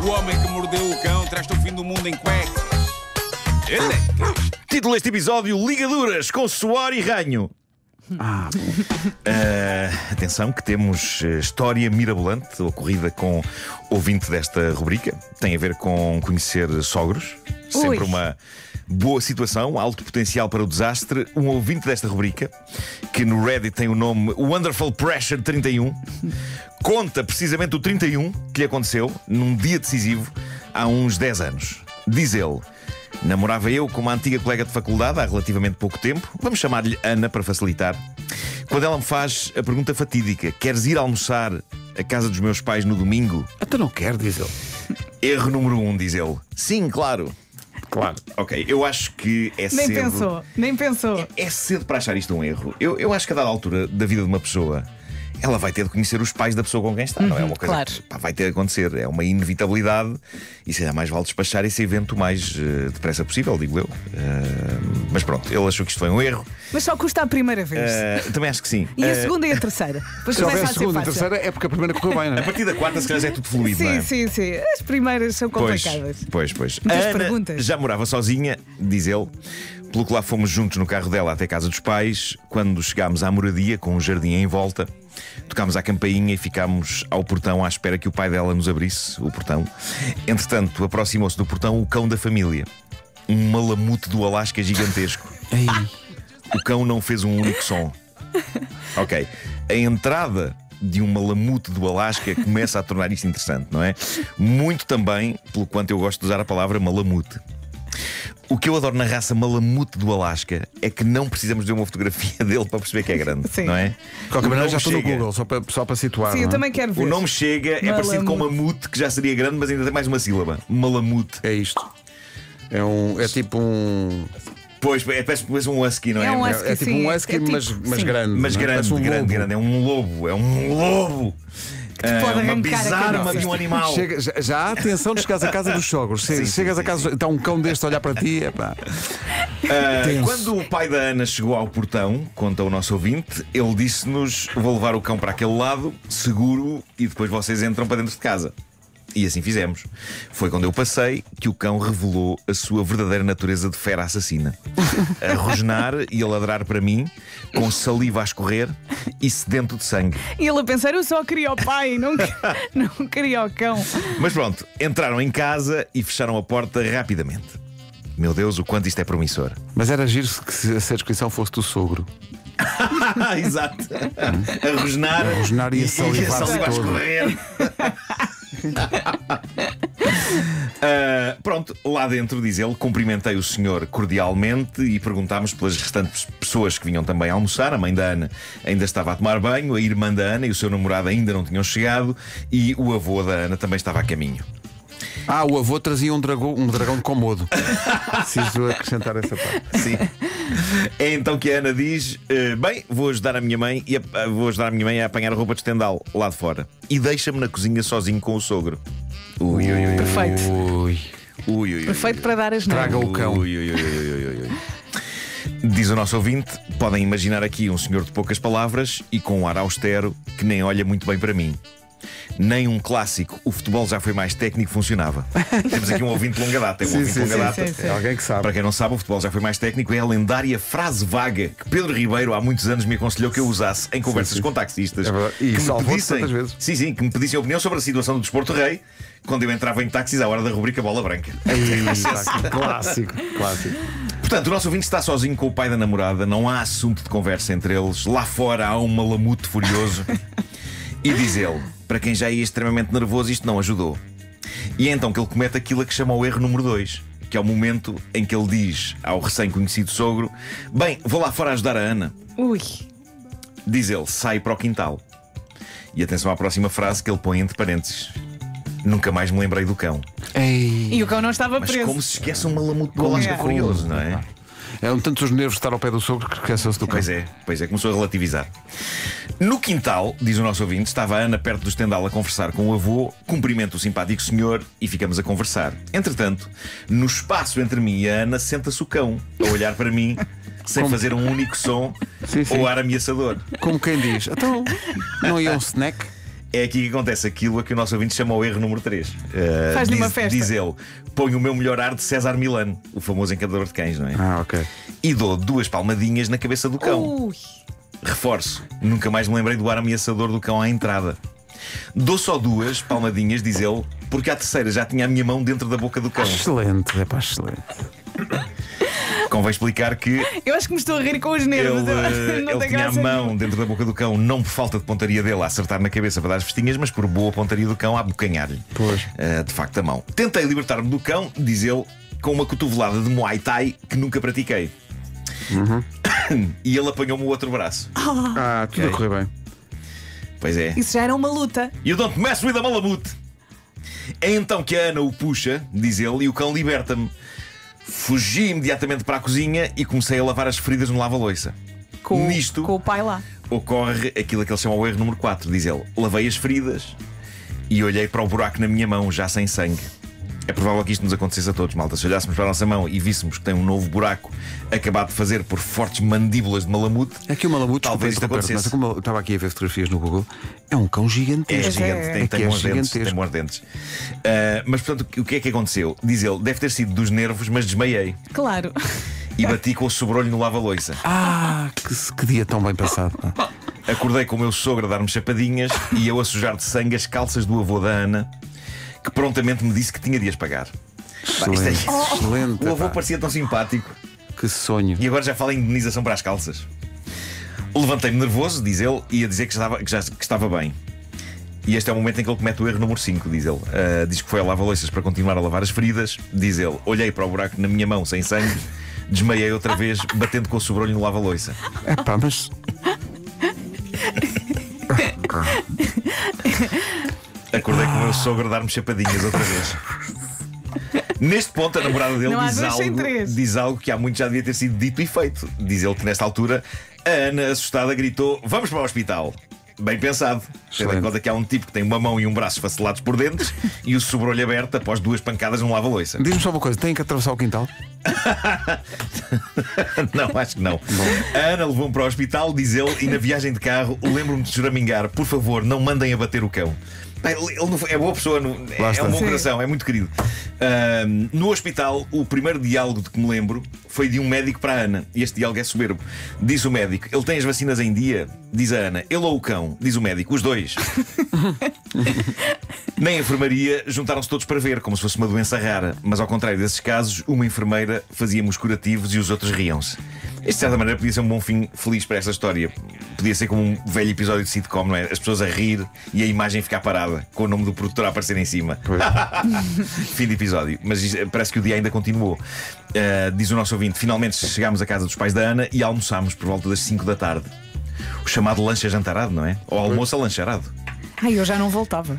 O homem que mordeu o cão traz-te o fim do mundo em cuecas. Título deste episódio: Ligaduras com suor e ranho. Atenção que temos história mirabolante ocorrida com ouvinte desta rubrica. Tem a ver com conhecer sogros. Sempre uma boa situação, alto potencial para o desastre. Um ouvinte desta rubrica, que no Reddit tem o nome Wonderful Pressure 31, conta precisamente o 31 que lhe aconteceu num dia decisivo há uns 10 anos. Diz ele: namorava eu com uma antiga colega de faculdade há relativamente pouco tempo. Vamos chamar-lhe Ana para facilitar. Quando ela me faz a pergunta fatídica: queres ir almoçar à casa dos meus pais no domingo? Até não quero, diz ele. Erro número 1, diz ele. Sim, claro. Claro. Ok, eu acho que é cedo. Nem pensou. É cedo para achar isto um erro. Eu acho que a dada altura da vida de uma pessoa, ela vai ter de conhecer os pais da pessoa com quem está. Não é uma coisa claro. que vai ter de acontecer. É uma inevitabilidade. E se calhar mais vale despachar esse evento o mais depressa possível, digo eu. Mas pronto, ele achou que isto foi um erro. Mas só custa a primeira vez. Também acho que sim. E a segunda e a terceira? Depois Se houver começa a a ser segunda e fácil. terceira é porque a primeira correu bem, não A é? partir da quarta, se calhar já é tudo fluido, não é? Sim. As primeiras são complicadas. Pois. Muitas Ana perguntas. já morava sozinha, diz ele. Pelo que lá fomos juntos no carro dela até a casa dos pais. Quando chegámos à moradia, com um jardim em volta, tocámos à campainha e ficámos ao portão à espera que o pai dela nos abrisse o portão. Entretanto, aproximou-se do portão o cão da família, um malamute do Alasca gigantesco. Ei. O cão não fez um único som. Ok, a entrada de um malamute do Alasca começa a tornar isto interessante, não é? Muito também pelo quanto eu gosto de usar a palavra malamute. O que eu adoro na raça malamute do Alasca é que não precisamos de uma fotografia dele para perceber que é grande, Sim. não é? De qualquer O maneira, nome já estou no chega. Google, só para situar. Sim, não eu é? também quero ver. O nome chega, é parecido com mamute, que já seria grande, mas ainda tem mais uma sílaba. Malamute. É isto. É tipo um. Pois, parece um husky, não é? É um É husky, tipo sim. um husky, É tipo- mas sim. grande. Mas não é? grande, Parece um grande, lobo. grande. É um lobo. É um lobo. pode Uma arrancar a bizarra cabeça. de um animal. Já há atenção de chegares à casa dos sogros. Chegas a casa, está um cão deste a olhar para ti. Epá. Tenso. Quando o pai da Ana chegou ao portão, conta o nosso ouvinte, ele disse-nos: vou levar o cão para aquele lado, seguro, e depois vocês entram para dentro de casa. E assim fizemos. Foi quando eu passei que o cão revelou a sua verdadeira natureza de fera assassina. A rosnar e a ladrar para mim, com saliva a escorrer e sedento de sangue. E ele a pensar: eu só queria o pai, não queria o cão. Mas pronto, entraram em casa e fecharam a porta rapidamente. Meu Deus, o quanto isto é promissor. Mas era giro se a descrição fosse do sogro. Exato. A rosnar E a salivar-se saliva a todo. escorrer. Pronto, lá dentro, diz ele, cumprimentei o senhor cordialmente e perguntámos pelas restantes pessoas que vinham também almoçar. A mãe da Ana ainda estava a tomar banho, a irmã da Ana e o seu namorado ainda não tinham chegado e o avô da Ana também estava a caminho. O avô trazia um dragão de Komodo. Preciso acrescentar essa parte. Sim. É então que a Ana diz: bem, vou ajudar a minha mãe a apanhar a roupa de estendal lá de fora. E deixa-me na cozinha sozinho com o sogro. Ui. Perfeito. Ui. Perfeito para dar as Traga neiras. o cão. Ui. Diz o nosso ouvinte: podem imaginar aqui um senhor de poucas palavras e com um ar austero que nem olha muito bem para mim. Nem um clássico, o futebol já foi mais técnico, funcionava. Temos aqui um ouvinte de longa data. sim. É alguém que sabe. Para quem não sabe, o futebol já foi mais técnico. É a lendária frase vaga que Pedro Ribeiro há muitos anos me aconselhou que eu usasse em conversas com taxistas. É verdade. E que me salvou-se tantas vezes. Sim, que me pedissem opinião sobre a situação do desporto rei quando eu entrava em táxis à hora da rubrica Bola Branca. Clássico. Portanto, o nosso ouvinte está sozinho com o pai da namorada. Não há assunto de conversa entre eles. Lá fora há um malamute furioso. E diz ele: para quem já ia extremamente nervoso, isto não ajudou. E é então que ele comete aquilo a que chama o erro número 2, que é o momento em que ele diz ao recém-conhecido sogro: bem, vou lá fora ajudar a Ana. Ui. Diz ele, sai para o quintal. E atenção à próxima frase que ele põe entre parênteses: nunca mais me lembrei do cão. Ei. E o cão não estava Mas preso. como se esquece um malamute do Alasca furioso, não é? É um tanto os nervos de estar ao pé do sogro que esqueceu-se do cão. Pois é, começou a relativizar. No quintal, diz o nosso ouvinte, estava a Ana perto do estendal a conversar com o avô, cumprimenta o simpático senhor e ficamos a conversar. Entretanto, no espaço entre mim e a Ana, senta-se o cão, a olhar para mim, sem fazer um único som Sim. ou ar ameaçador. Como quem diz: então, não ia um snack? É aqui que acontece aquilo a que o nosso ouvinte chama o erro número 3. Faz-lhe uma festa. Diz ele: põe o meu melhor ar de César Milano, o famoso encantador de cães, não é? Ok. E dou 2 palmadinhas na cabeça do cão. Ui. Reforço: nunca mais me lembrei do ar ameaçador do cão à entrada. Dou só 2 palmadinhas, diz ele, porque à terceira já tinha a minha mão dentro da boca do cão. Excelente, é pá, excelente. Convém explicar que Eu acho que me estou a rir com os nervos. ele Não tem tinha a graça mão nenhuma. dentro da boca do cão, não por falta de pontaria dele a acertar na cabeça para dar as festinhas, mas por boa pontaria do cão a abocanhar-lhe. Pois. De facto, a mão. Tentei libertar-me do cão, diz ele, com uma cotovelada de Muay Thai que nunca pratiquei. E ele apanhou-me o outro braço. Tudo a correr bem. Pois é. Isso já era uma luta. You don't mess with a malamute. É então que a Ana o puxa, diz ele, e o cão liberta-me. Fugi imediatamente para a cozinha e comecei a lavar as feridas no lava-loiça. Nisto Com o pai lá. ocorre aquilo que ele chama o erro número 4, diz ele. Lavei as feridas e olhei para o buraco na minha mão, já sem sangue. É provável que isto nos acontecesse a todos, malta. Se olhássemos para a nossa mão e víssemos que tem um novo buraco acabado de fazer por fortes mandíbulas de malamute, Aqui o malamute, talvez isto mas acontecesse. como eu estava aqui a ver fotografias no Google, é um cão É gigantesco. gigante, tem, É tem que é bons dentes, gigantesco. tem bons dentes. Mas portanto, o que é que aconteceu? Diz ele, deve ter sido dos nervos, mas desmaiei Claro. e bati com o sobrolho no lava-loiça. Que dia tão bem passado. pá. Acordei com o meu sogro a dar-me chapadinhas e eu a sujar de sangue as calças do avô da Ana, que prontamente me disse que tinha de as pagar. Pá, isto é- Excelente. O avô pá. parecia tão simpático Que sonho. e agora já fala em indenização para as calças. Levantei-me nervoso, diz ele, e a dizer que estava bem. E este é o momento em que ele comete o erro número 5, diz ele. Diz que foi a lava-loiças para continuar a lavar as feridas. Diz ele, olhei para o buraco na minha mão sem sangue, desmaiei outra vez, batendo com o sobrolho no lava-loiça. É pá, mas. Acordei com o meu sogro a dar-me chapadinhas outra vez. Neste ponto, a namorada dele Não há dois sem três. diz algo que há muito já devia ter sido dito e feito. Diz ele que nesta altura a Ana, assustada, gritou: vamos para o hospital. Bem pensado, tendo em Excelente. conta que há um tipo que tem uma mão e um braço esfacelados por dentes e o sobrolho aberto após 2 pancadas num lava-loiça. Diz-me só uma coisa: tem que atravessar o quintal? Não, acho que não. A Ana levou-me para o hospital, diz ele, e na viagem de carro lembro-me de choramingar: por favor, não mandem abater o cão. Bem, ele é boa pessoa, Lá é está. um bom Sim. coração, é muito querido. No hospital, o primeiro diálogo de que me lembro foi de um médico para a Ana. E este diálogo é soberbo. Diz o médico: ele tem as vacinas em dia? Diz a Ana: ele ou o cão? Diz o médico: os dois. Na enfermaria juntaram-se todos para ver, como se fosse uma doença rara. Mas ao contrário desses casos, uma enfermeira fazia-me curativos e os outros riam-se. Este, de certa maneira, podia ser um bom fim feliz para esta história. Podia ser como um velho episódio de sitcom, não é? As pessoas a rir e a imagem ficar parada, com o nome do produtor a aparecer em cima. Fim de episódio. Mas parece que o dia ainda continuou. Diz o nosso ouvinte: finalmente chegámos à casa dos pais da Ana e almoçámos por volta das 5 da tarde. O chamado lanche ajantarado, não é? Ou almoço alancharado. Ai, eu já não voltava.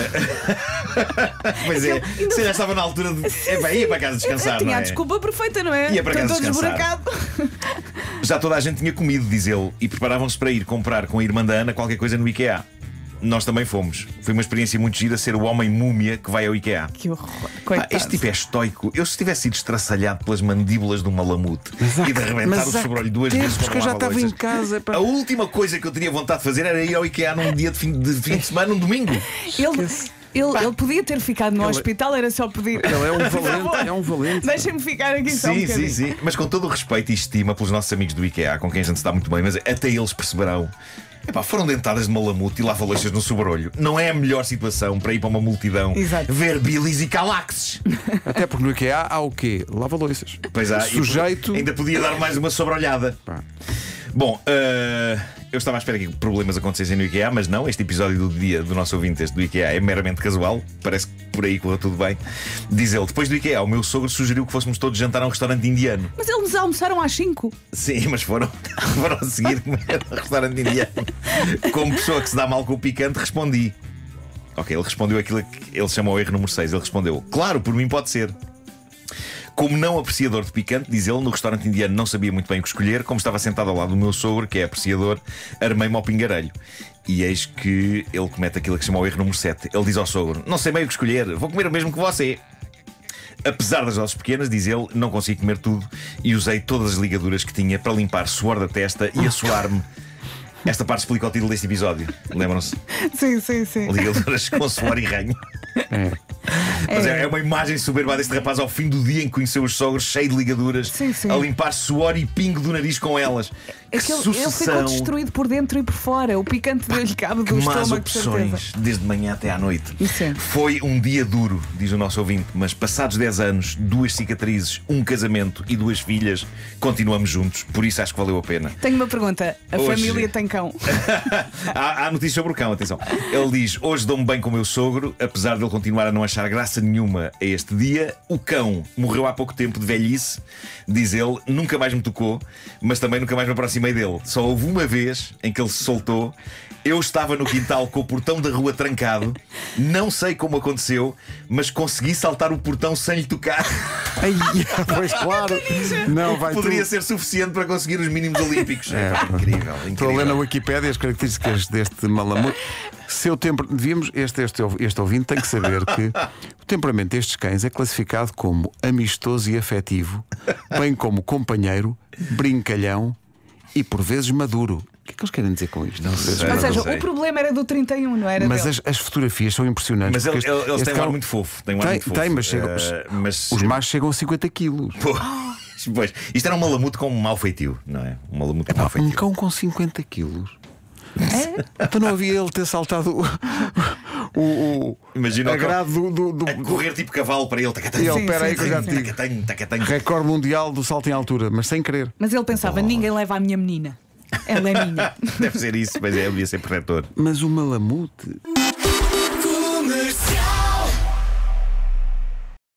Pois é, você já estava na altura de. Ia para casa descansar, Tinha não a é? desculpa perfeita, não é? Ia para casa Estou todo descansar. esburacado. Já toda a gente tinha comido, diz ele, e preparavam-se para ir comprar com a irmã da Ana qualquer coisa no IKEA. Nós também fomos. Foi uma experiência muito gira ser o homem múmia que vai ao IKEA. Que horror. Pá, Coitado. este tipo é estoico. Eu, se tivesse sido estraçalhado pelas mandíbulas de um malamute e de arrebentar o sobrolho 2 vezes Porque com eu já estava em lava-loiças, casa. pá. a última coisa que eu teria vontade de fazer era ir ao IKEA num dia de fim de semana, num domingo. Ele podia ter ficado no hospital, era só pedir. Ele é um Por favor, valente, é um valente. Deixem-me ficar aqui só um Sim, bocadinho. sim, sim. Mas com todo o respeito e estima pelos nossos amigos do IKEA, com quem a gente está muito bem, mas até eles perceberão. Epá, foram dentadas de malamute e lava-loiças no sobrolho. Não é a melhor situação para ir para uma multidão Exato. ver bilis e calaxes. Até porque no IKEA há o quê? Lava-loiças. Pois há, e Sujeito. ainda podia dar mais uma sobrolhada. Pá. Bom, eu estava à espera que problemas acontecessem no IKEA, mas não. Este episódio do dia do nosso ouvinte, este do IKEA, é meramente casual. Parece que por aí correu tudo bem. Diz ele: depois do IKEA, o meu sogro sugeriu que fôssemos todos jantar a um restaurante indiano. Mas eles almoçaram às 5. Sim, mas foram a seguir comer a um restaurante indiano. Como pessoa que se dá mal com o picante, respondi. Ok, ele respondeu aquilo que ele chamou o erro número 6. Ele respondeu: claro, por mim pode ser. Como não apreciador de picante, diz ele, no restaurante indiano não sabia muito bem o que escolher. Como estava sentado ao lado do meu sogro, que é apreciador, armei-me ao pingarelho. E eis que ele comete aquilo que chamou o erro número 7. Ele diz ao sogro: não sei bem o que escolher, vou comer o mesmo que você. Apesar das doses pequenas, diz ele, não consigo comer tudo e usei todas as ligaduras que tinha para limpar suor da testa e assoar-me Esta parte explica o título deste episódio. Lembram-se? Sim, sim, sim. Ligaduras com suor e ranho. Mas é uma imagem soberba deste rapaz ao fim do dia em que conheceu os sogros, cheio de ligaduras, sim, sim. a limpar suor e pingo do nariz com elas. É que ele ficou destruído por dentro e por fora. O picante deu-lhe cabo do más estômago, de opções, certeza. desde manhã até à noite. Isso é. Foi um dia duro, diz o nosso ouvinte, mas passados 10 anos, 2 cicatrizes, um casamento e 2 filhas, continuamos juntos. Por isso acho que valeu a pena. Tenho uma pergunta. A Hoje- família tem cão? Há notícias sobre o cão, atenção. Ele diz: hoje dou-me bem com o meu sogro, apesar de ele continuar a não achar graça nenhuma a este dia. O cão morreu há pouco tempo de velhice, diz ele, nunca mais me tocou, mas também nunca mais me aproximei dele. Só houve uma vez em que ele se soltou. Eu estava no quintal com o portão da rua trancado. Não sei como aconteceu, mas consegui saltar o portão sem lhe tocar. Ai, pois claro. Não, vai Poderia tu. ser suficiente para conseguir os mínimos olímpicos. Incrível, Estou a ler na incrível. Wikipédia as características deste malamute. Seu devíamos, este ouvinte tem que saber que o temperamento destes cães é classificado como amistoso e afetivo, bem como companheiro, brincalhão e por vezes maduro. O que é que eles querem dizer com isto? Não sei. Ou não seja, sei. o problema era do 31, não era Mas dele. as fotografias são impressionantes. Mas porque eles este têm um ar cão- muito fofo. Tem, um ar muito fofo. Tem, mas, mas os machos chegam a 50 quilos. Pois, isto era um malamute com um mau feitio, não é? Um malamute com mau Um feitio. cão com 50 quilos. É? Então não havia ele ter saltado o Imagina o cão agrado do a correr tipo cavalo para ele. E ele, espera aí que eu já te digo. Tacatanho. recorde mundial do salto em altura, mas sem querer. Mas ele pensava: ninguém leva a minha menina. Ela é minha. Deve ser isso, mas devia ser protetor. Mas o malamute.